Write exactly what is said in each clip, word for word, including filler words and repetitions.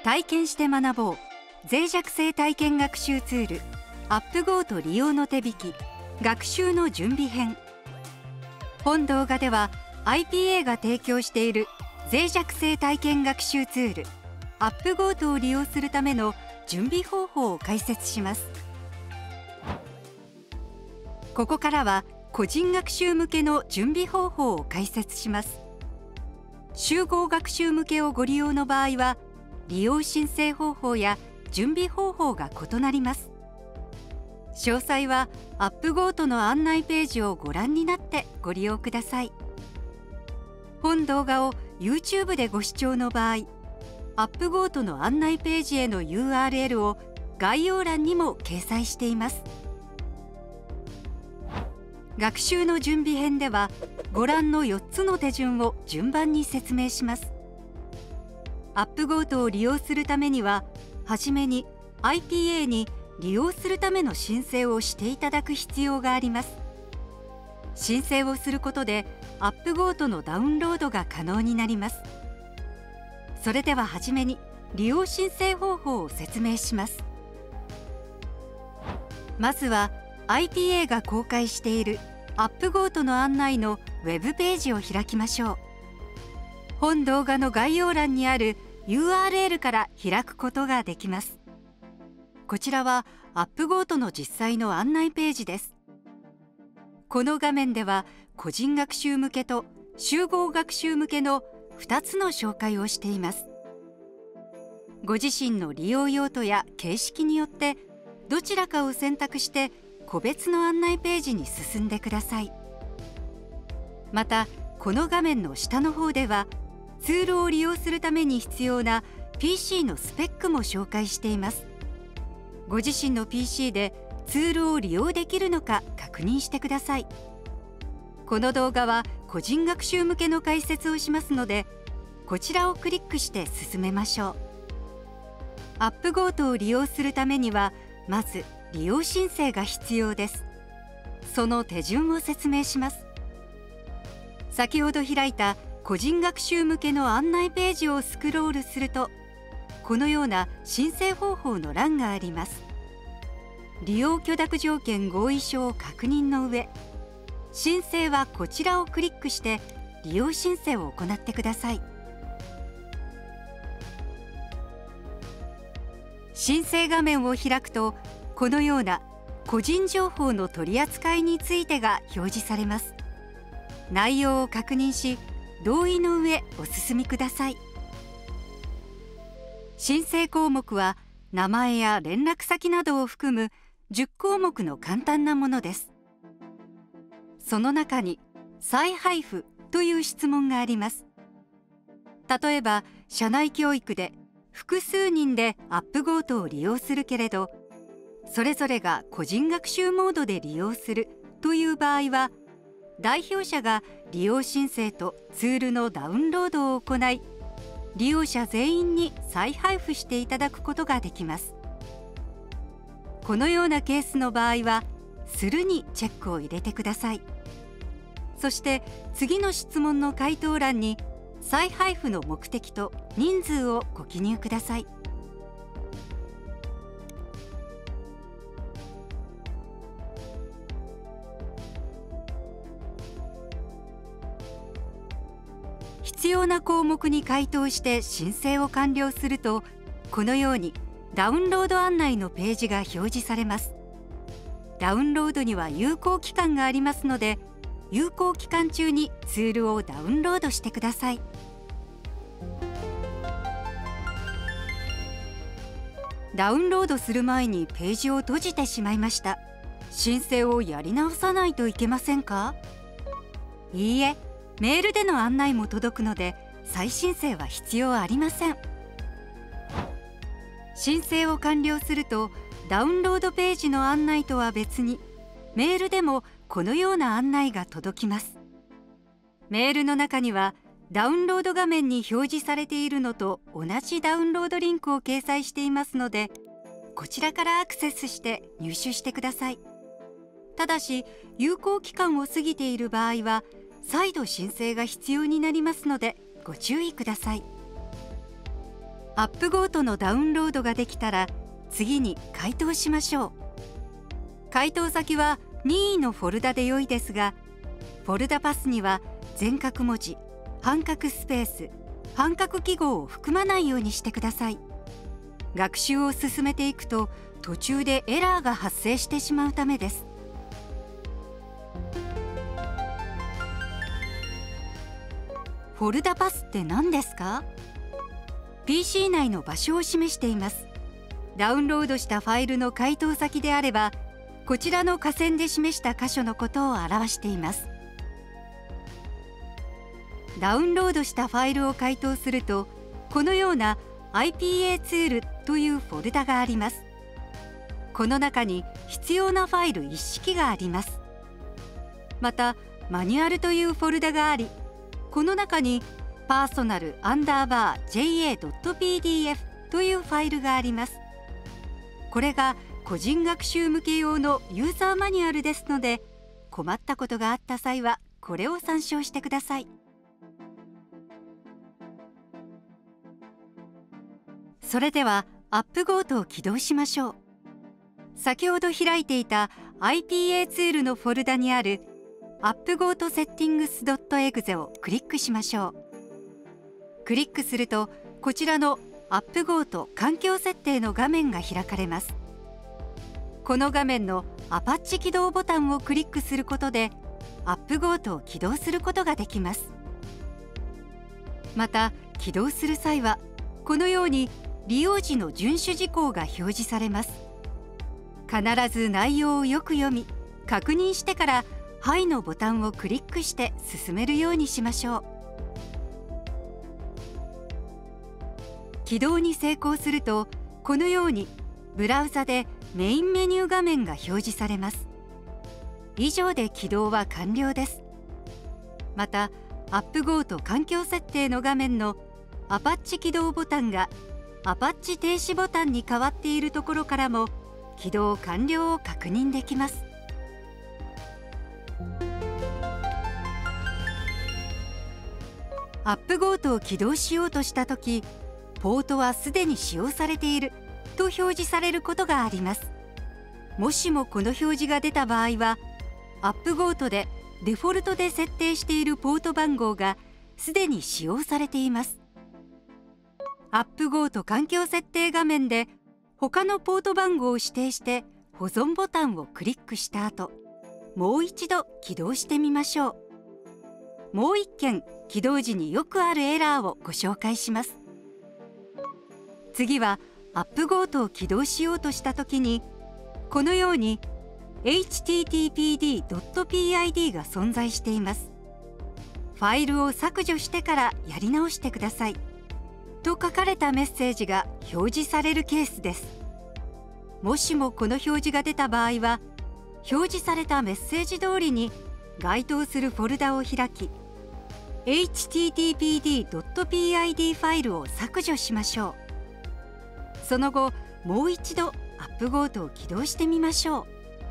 体験して学ぼう脆弱性体験学習ツールアップゴート利用の手引き学習の準備編。本動画では アイピーエー が提供している脆弱性体験学習ツールアップゴートを利用するための準備方法を解説します。ここからは個人学習向けの準備方法を解説します。集合学習向けをご利用の場合は利用申請方法や準備方法が異なります。詳細はアップゴートの案内ページをご覧になってご利用ください。本動画を YouTube でご視聴の場合、アップゴートの案内ページへの ユーアールエル を概要欄にも掲載しています。学習の準備編ではご覧のよっつの手順を順番に説明します。アップゴートを利用するためには、はじめに アイピーエー に利用するための申請をしていただく必要があります。申請をすることでアップゴートのダウンロードが可能になります。それでははじめに利用申請方法を説明します。まずは アイピーエー が公開しているアップゴートの案内のウェブページを開きましょう。本動画の概要欄にある ユーアールエル から開くことができます。こちらはアップゴートの実際の案内ページです。この画面では個人学習向けと集合学習向けのふたつの紹介をしています。ご自身の利用用途や形式によってどちらかを選択して個別の案内ページに進んでください。またこの画面の下の方ではツールを利用するために必要な ピーシー のスペックも紹介しています。ご自身の ピーシー でツールを利用できるのか確認してください。この動画は個人学習向けの解説をしますので、こちらをクリックして進めましょう。アップゴートを利用するためにはまず利用申請が必要です。その手順を説明します。先ほど開いた個人学習向けの案内ページをスクロールすると、このような申請方法の欄があります。利用許諾条件合意書を確認の上、申請はこちらをクリックして利用申請を行ってください。申請画面を開くと、このような個人情報の取り扱いについてが表示されます。内容を確認し、同意の上お進みください。申請項目は名前や連絡先などを含むじゅっこうもくの簡単なものです。その中に再配布という質問があります。例えば社内教育で複数人でアップゴートを利用するけれど、それぞれが個人学習モードで利用するという場合は、代表者が利用申請とツールのダウンロードを行い、利用者全員に再配布していただくことができます。このようなケースの場合は、するにチェックを入れてください。そして次の質問の回答欄に再配布の目的と人数をご記入ください。必要な項目に回答して申請を完了すると、このようにダウンロード案内のページが表示されます。ダウンロードには有効期間がありますので、有効期間中にツールをダウンロードしてください。ダウンロードする前にページを閉じてしまいました。申請をやり直さないといけませんか？いいえ、メールでの案内も届くので再申請は必要ありません。申請を完了するとダウンロードページの案内とは別にメールでもこのような案内が届きます。メールの中にはダウンロード画面に表示されているのと同じダウンロードリンクを掲載していますので、こちらからアクセスして入手してください。ただし有効期間を過ぎている場合は再度申請が必要になりますのでご注意ください。 アップゴートのダウンロードができたら、次に解凍しましょう。解凍先は任意のフォルダで良いですが、フォルダパスには全角文字、半角スペース、半角記号を含まないようにしてください。学習を進めていくと途中でエラーが発生してしまうためです。フォルダパスって何ですか？ ピーシー 内の場所を示しています。ダウンロードしたファイルの解凍先であれば、こちらの下線で示した箇所のことを表しています。ダウンロードしたファイルを解凍すると、このような アイピーエー ツールというフォルダがあります。この中に必要なファイル一式があります。またマニュアルというフォルダがあり、この中にパーソナルアンダーバー ジェイエー ドット ピーディーエフ というファイルがあります。これが個人学習向け用のユーザーマニュアルですので、困ったことがあった際はこれを参照してください。それではアップゴートを起動しましょう。先ほど開いていた アイピーエー ツールのフォルダにある アップゴートセッティングス ドット エグゼ をクリックしましょう。クリックすると、こちらのアップゴート環境設定の画面が開かれます。この画面のアパッチ起動ボタンをクリックすることで、アップゴートを起動することができます。また起動する際は、このように利用時の遵守事項が表示されます。必ず内容をよく読み、確認してからはいのボタンをクリックして進めるようにしましょう。起動に成功すると、このようにブラウザでメインメニュー画面が表示されます。以上で起動は完了です。またアップゴート環境設定の画面のアパッチ起動ボタンがアパッチ停止ボタンに変わっているところからも起動完了を確認できます。アップゴートを起動しようとしたとき、ポートはすでに使用されていると表示されることがあります。もしもこの表示が出た場合は、アップゴートでデフォルトで設定しているポート番号がすでに使用されています。アップゴート環境設定画面で他のポート番号を指定して保存ボタンをクリックした後、もう一度起動してみましょう。もう一件起動時によくあるエラーをご紹介します。次はアップゴートを起動しようとしたときに、このように エイチティーティーピーディー ドット ピーアイディー が存在しています。ファイルを削除してからやり直してくださいと書かれたメッセージが表示されるケースです。もしもこの表示が出た場合は、表示されたメッセージ通りに該当するフォルダを開き、エイチティーティーピーディー ドット ピーアイディー ファイルを削除しましょう。その後もう一度アップゴートを起動してみましょう。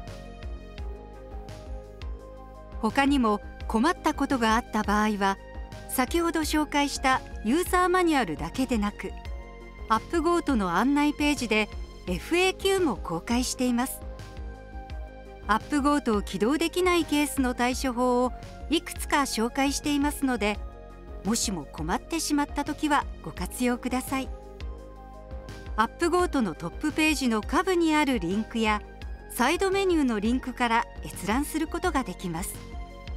他にも困ったことがあった場合は、先ほど紹介したユーザーマニュアルだけでなく、アップゴートの案内ページで エフエーキュー も公開しています。アップゴートを起動できないケースの対処法をいくつか紹介していますので、もしも困ってしまったときはご活用ください。アップゴートのトップページの下部にあるリンクやサイドメニューのリンクから閲覧することができます。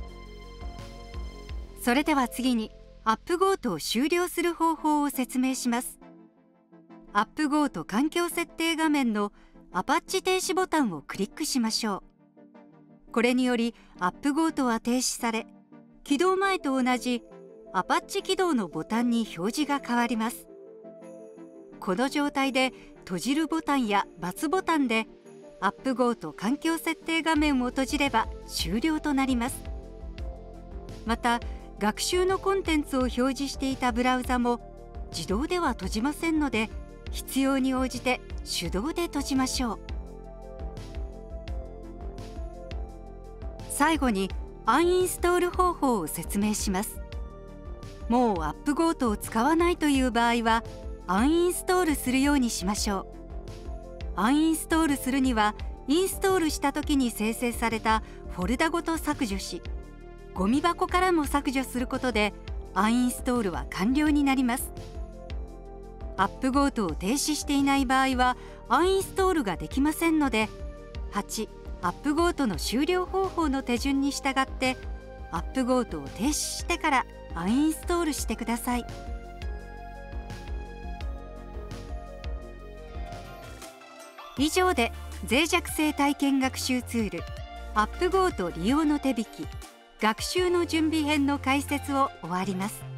それでは次にアップゴートを終了する方法を説明します。アップゴート環境設定画面のアパッチ停止ボタンをクリックしましょう。これによりアップゴートは停止され、起動前と同じアパッチ起動のボタンに表示が変わります。この状態で閉じるボタンや×ボタンでアップゴート環境設定画面を閉じれば終了となります。また学習のコンテンツを表示していたブラウザも自動では閉じませんので、必要に応じて手動で閉じましょう。最後にアンインストール方法を説明します。もうアップゴートを使わないという場合は、 アンインストールするようにしましょう。アンインストールするには、インストールした時に生成されたフォルダごと削除し、ゴミ箱からも削除することでアンインストールは完了になります。アップゴートを停止していない場合はアンインストールができませんので、はちアップゴートの終了方法の手順に従ってアップゴートを停止してからアンインストールしてください。以上で脆弱性体験学習ツールアップゴート利用の手引き学習の準備編の解説を終わります。